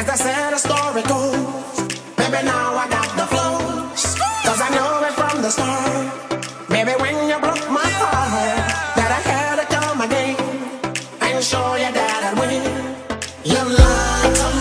they say the story goes, baby, now I got the flows. Cause I knew it from the start. Baby, when you broke my heart, that I had to come again and show you that I'd win. You lied to me.